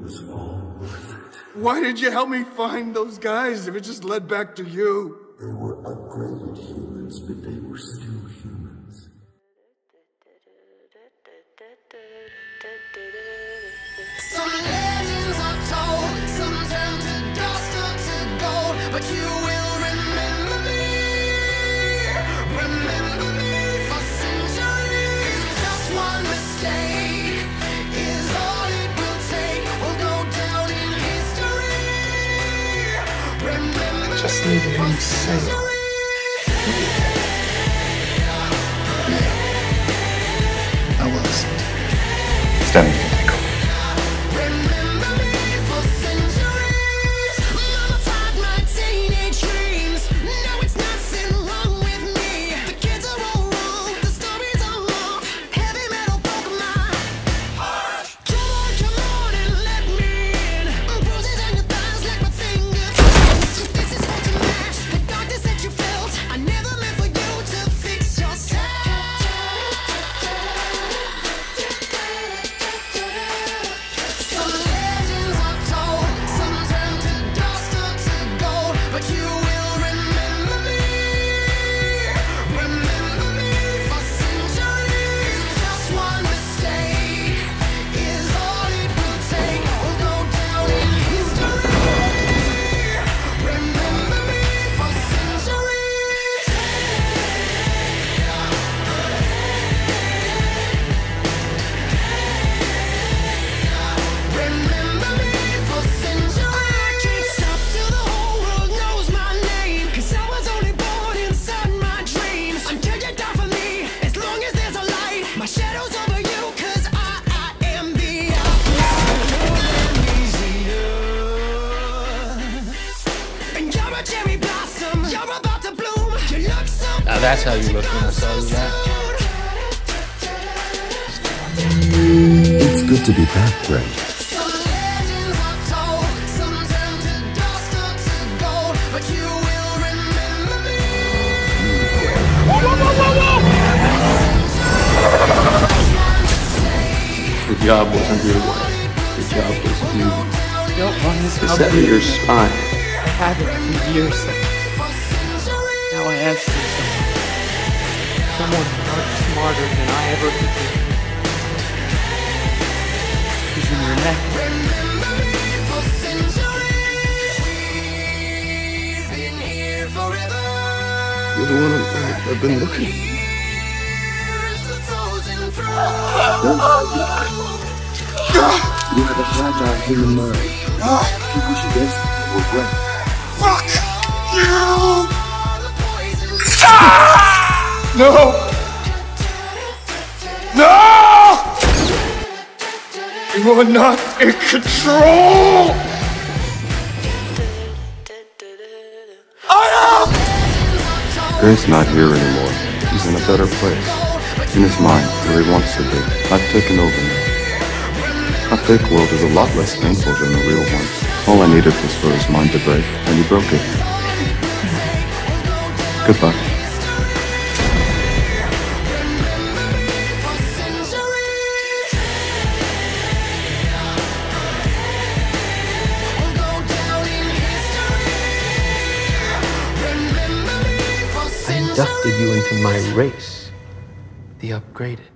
was all worth it. Why did you help me find those guys if it just led back to you? They were upgraded humans, but they were still humans. Some legends are told, some turn to dust or to gold, but you will remember me for centuries. Just one mistake is all it will take. We'll go down in history. Remember Just need to hear you say it. I will listen. Stand and take over. Now that's how you look when I saw you that. It's good to be back, Greg. The job wasn't your way. The job was you. Don't want this To set your spine. I had it for years. Now I ask you someone much smarter than I ever could be. He's in your neck. You're the one I've been looking for. You have a fragile human mind. If you push against it, you will break. Fuck you! No! No! You are not in control! Greg's not here anymore. He's in a better place. In his mind, where he wants to be. I've taken over now. A fake world is a lot less painful than the real one. All I needed was for his mind to break, and he broke it. Goodbye. I inducted you into my race, the upgraded.